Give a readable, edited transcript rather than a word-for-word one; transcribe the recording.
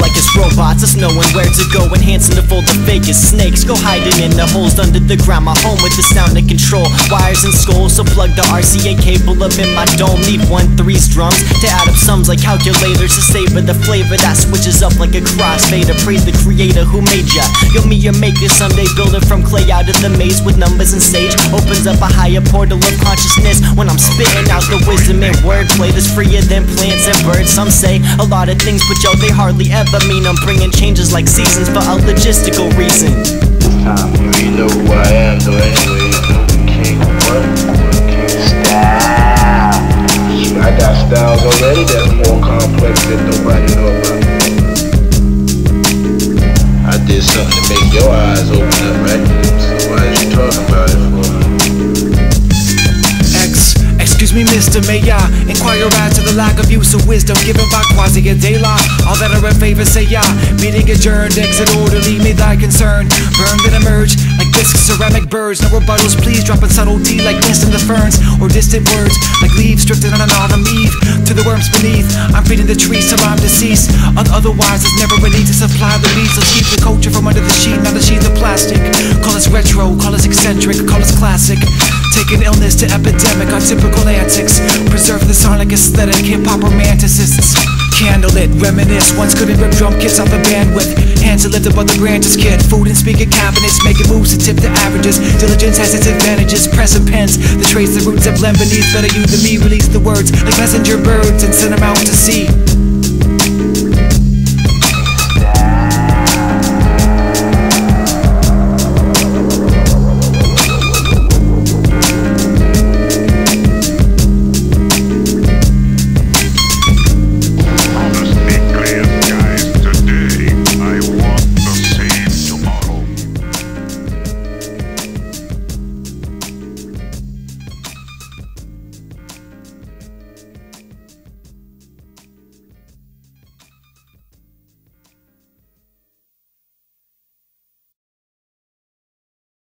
like it's robots, us knowing where to go, enhancing the fold of fakest snakes. Go hiding in the holes under the ground, my home with the sound to control wires and skulls. So plug the RCA cable up in my dome. Need 1/3 drums to add up sums like calculators to savor the flavor that switches up like a crossfader. Praise the creator who made ya. You'll meet your maker someday, building from clay out of the maze with numbers and sage. Opens up a higher portal of consciousness when I'm spitting out the wisdom and wordplay that's freer than plants and birds. Some say a lot of things, but yo, they hardly ever mean I'm bringing changes like seasons for a logistical reason. You already know who I am, though. Anyway, King what? King Style. I got styles already that's more complex than nobody know about. I did something to make your eyes open up, right? So why is you talking about it for? Excuse me, Mr. Mayor, inquire as to the lack of use of wisdom given by quasi-a-dayla. All that are in favor say ya. Meeting adjourned, exit orderly, may thy concern burn then emerge like bisques, ceramic birds. No rebuttals, please drop in subtlety like mist in the ferns, or distant words like leaves drifting on an autumn eve to the worms beneath. I'm feeding the trees till I'm deceased. Otherwise, there's never a need to supply the leaves. Let's keep the culture from under the sheet, not a sheath of plastic. Call us retro, call us eccentric, call us classic. Taking illness to epidemic, our typical antics. Preserve the sonic aesthetic, hip-hop romanticists. Candlelit, reminisce, once couldn't rip drum kits off the bandwidth. Hands are lifted by the branches, kid. Food and speaker cabinets, making moves to tip the averages. Diligence has its advantages, pressing pens. The trace the roots that blend beneath, better you than me. Release the words like messenger birds and send them out to sea.